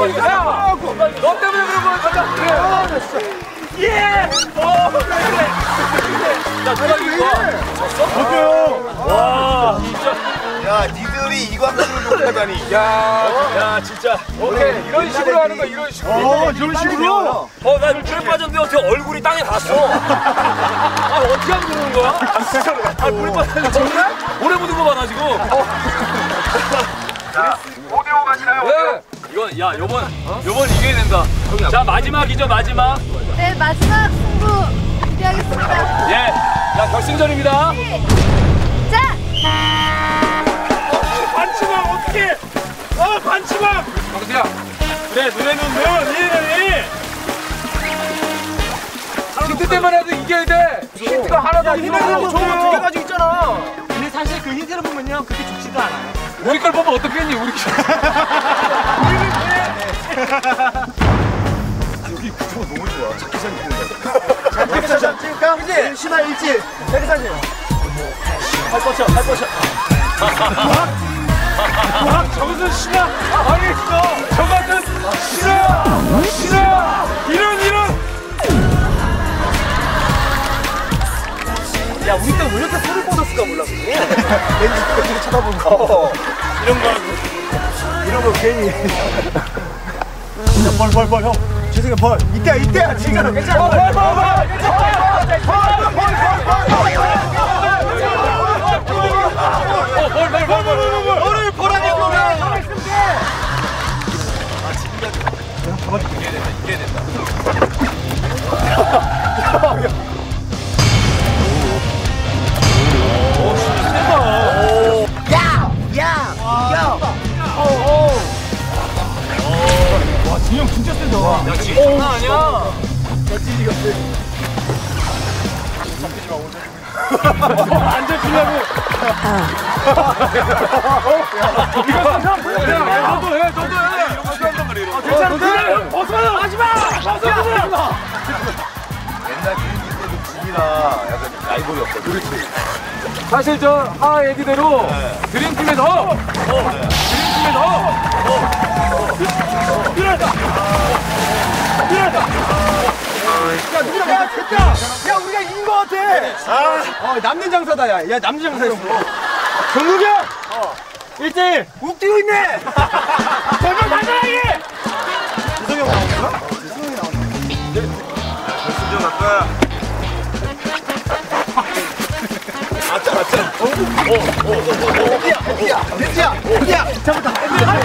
야, 너 때문에 그런 거야. 가자. 그래. 예! 그래. 야, 누가 이긴 거야? 졌어? 어때요? 와, 진짜. 야, 니들이 이 광고를 욕하다니. 야, 진짜. 오케이, 이런 식으로 하는 거야, 이런 식으로. 이런 식으로? 나 물에 빠졌는데 어떻게 얼굴이 땅에 닿았어? 어떻게 하면 그러는 거야? 물에 빠졌는데 정말? 오래 묻은 거 봐, 나 지금. 자, 5대5 가시나요? 네. 이건, 야, 요번 이겨야 된다. 자, 마지막이죠, 마지막. 네, 마지막 승부 기대하겠습니다. 예. 야, 결승전입니다. 자! 반치망 어떻게? 반치망! 강수야. 그래, 눈에는 면, 힌트 때만 해도 이겨야 돼. 힌트가 하나도 안 힌트는 들어. 좋은 거 2개 가지고 있잖아. 근데 사실 그 힌트를 보면요 그렇게 좋지도 않아요. 우리 걸 보면 어떻겠니, 우리. 여기 구조가 너무 좋아. 자기장 찍는다. 자, 백사장 찍을까? 그치? 신화 일지. 백사장. 할 뻗쳐. 저것은 신화. 아니, 저것은 신화. 이런. 야, 우리 때 왜 이렇게 소를 뻗었을까 몰라. 렌즈 쳐다보는 거. 이런 거 괜히. 벌, 형. 죄송해요, 벌. 이때야, 지금. 괜찮아. 벌. 벌을 보라니, 벌을. 이겨야 된다. 와, 진영 진짜 세다. 야, 지금 장난 아니야. 안 잡히려고. 너도 해. 이런 거 싫어한단 말이야. 괜찮은데? 벗어나! 하지 마! 옛날 비행기 때도 진이라 약간 라이벌이었거든. 그렇지. 사실 하 얘기대로 드림팀에 넣어. 야, 누구야? 됐다! 야, 우리가 이긴 거 같아! 남는 장사다, 야. 야, 남는 장사였어. 정국이 형! 1대1! 욱 뛰고 있네! 제발 달달하게! 이성이 형 나오는가? 이성이 나오네. 결승전 갈 거야. 야, 잡았다.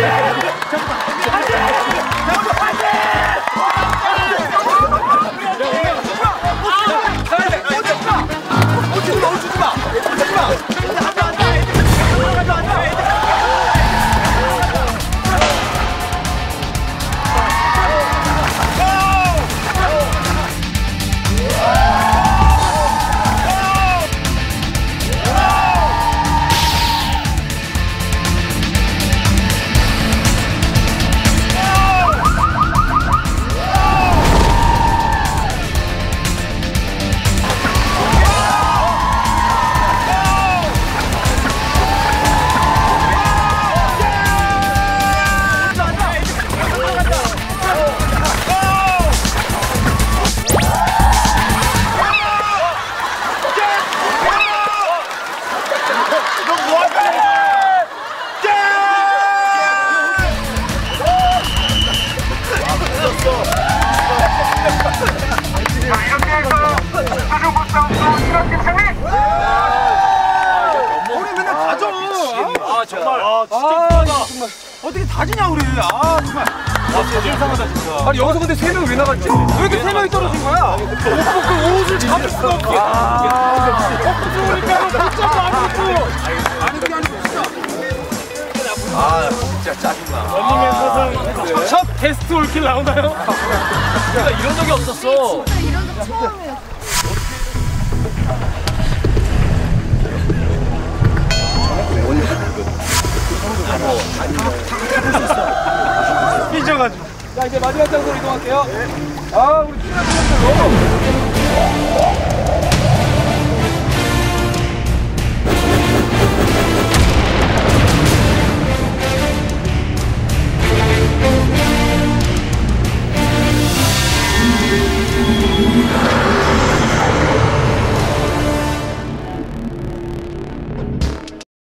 어떻게 다지냐 우리. 정말. 진짜 이상하다 진짜. 아니 여기서 근데 3명 왜 나갔지? 왜 이렇게 3명이 떨어진 거야? 옷을 잡을 수가 없게. 없으니까 득점도 안 했고. 아니 그게 아니고 진짜. 진짜 짜증나. 런닝맨 사상 첫 게스트 올킬 나오나요? 우리가 이런 적이 없었어. 진짜 이런 적 처음이에요. 삐져가지고. 자 이제 마지막 장소로 이동할게요. 우리 출연 선수로.